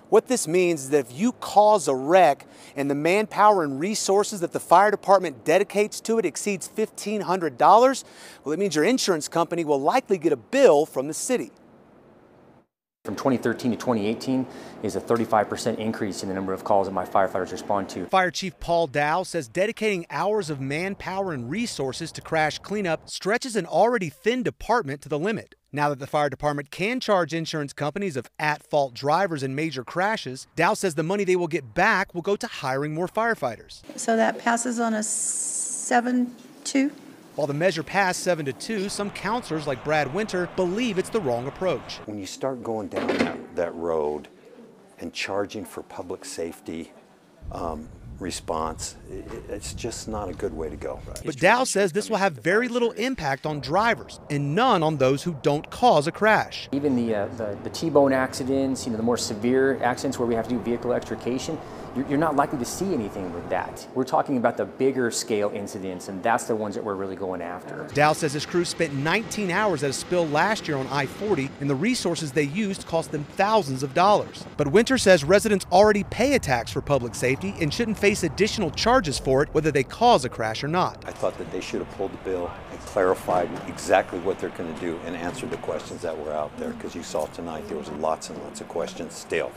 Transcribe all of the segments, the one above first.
What this means is that if you cause a wreck and the manpower and resources that the fire department dedicates to it exceeds $1,500, well, it means your insurance company will likely get a bill from the city. From 2013 to 2018 is a 35% increase in the number of calls that my firefighters respond to. Fire Chief Paul Dow says dedicating hours of manpower and resources to crash cleanup stretches an already thin department to the limit. Now that the fire department can charge insurance companies of at-fault drivers in major crashes, Dow says the money they will get back will go to hiring more firefighters. So that passes on a 7-2. While the measure passed 7-2, some counselors like Brad Winter believe it's the wrong approach. When you start going down that road and charging for public safety response, it's just not a good way to go. But Dow says this will have very little impact on drivers and none on those who don't cause a crash. Even the T-bone accidents, the more severe accidents where we have to do vehicle extrication, you're not likely to see anything with that. We're talking about the bigger scale incidents, and that's the ones that we're really going after. Dow says his crew spent 19 hours at a spill last year on I-40, and the resources they used cost them thousands of dollars. But Winter says residents already pay a tax for public safety and shouldn't face additional charges for it, whether they cause a crash or not. I thought that they should have pulled the bill and clarified exactly what they're going to do and answered the questions that were out there, because you saw tonight there was lots and lots of questions still.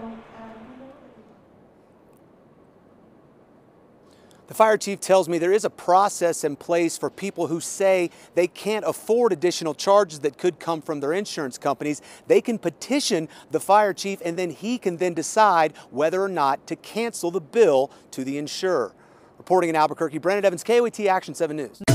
The fire chief tells me there is a process in place for people who say they can't afford additional charges that could come from their insurance companies. They can petition the fire chief, and then he can then decide whether or not to cancel the bill to the insurer. Reporting in Albuquerque, Brennan Evans, KOAT Action 7 News.